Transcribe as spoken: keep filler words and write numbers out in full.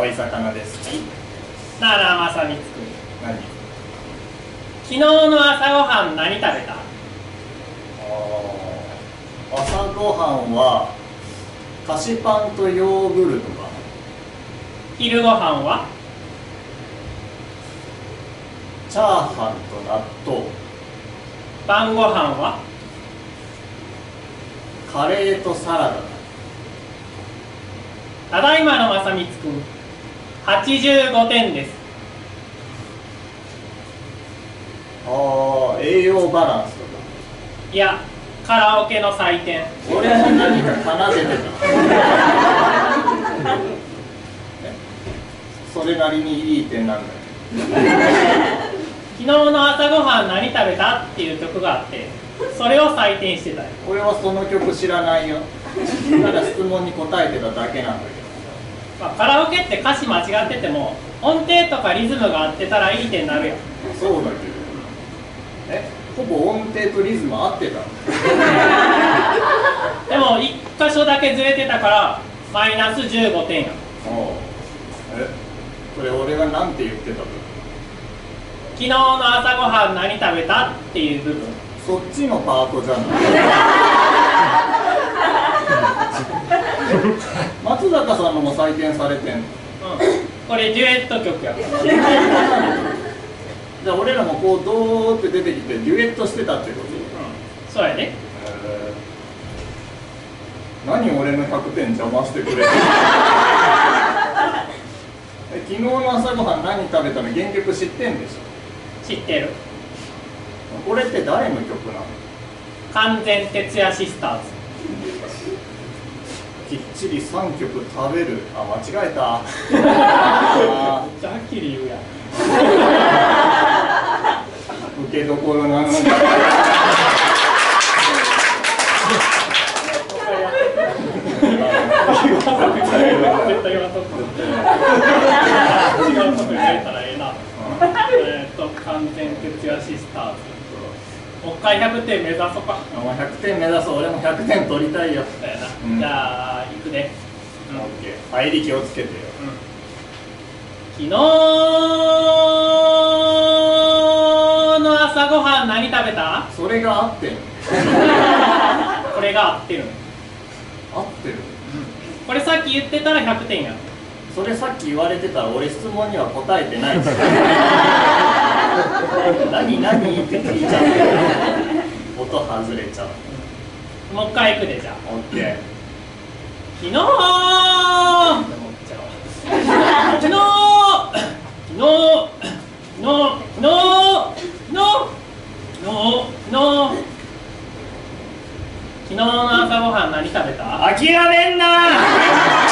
い魚です。 ならまさみつくん、 何？ 昨日の朝ごはん何食べた？ あー朝ごはんは菓子パンとヨーグルトかな。 昼ごはんは？ チャーハンと納豆。 晩ごはんは？ カレーとサラダだ。 ただいまのまさみつくん、はちじゅうごてんです。 ああ、栄養バランスとか。 いや、カラオケの採点。 俺も何か奏でてた。それなりにいい点なんだよ。 昨日の朝ごはん何食べたっていう曲があって、それを採点してたよ。 俺はその曲知らないよ。ただ質問に答えてただけなんだけど。 まあ、カラオケって歌詞間違ってても音程とかリズムが合ってたらいい点になるよ。 そうだけど、え、ほぼ音程とリズム合ってたの？ でもいっ箇所だけずれてたからマイナスじゅうごてんや。 おう、え、それ俺がなんて言ってたの？ 昨日の朝ごはん何食べたっていう部分。 そっちのパートじゃない。松坂さんのも採点されてんの？うん、 これデュエット曲やから。 じゃあ俺らもこうドーって出てきてデュエットしてたってこと？うん、 そうやね。 えー、何俺のひゃくてん邪魔してくれる？え、昨日の朝ごはん何食べたの原曲知ってんでしょ？ 知ってる。 これって誰の曲なの？ 完全徹夜シスターズ。 きっちりさんきょく食べる。あ、間違えた。 めっちゃはっきり言うやん。 受けどころなのに。 絶対言わんとく。違うとこに入れたらええな。えっと完全徹夜シスターズ。もう一回ひゃくてん目指そうか。 もうひゃくてん目指そう。俺もひゃくてん取りたいよ。 だよな。 うん、 じゃあ行くね。 オッケー。入り気をつけてよ。 うん、昨日の朝ごはん何食べた？ それが合ってる。 これが合ってる。 合ってる。うん、 これさっき言ってたらひゃくてんや。 それさっき言われてたら俺質問には答えてない。何何って聞いちゃって。音外れちゃう。 もう一回いくで。じゃあオッケー。 昨日昨日昨日昨日昨日昨日昨日昨日の朝ごはん何食べた？ 諦めんな。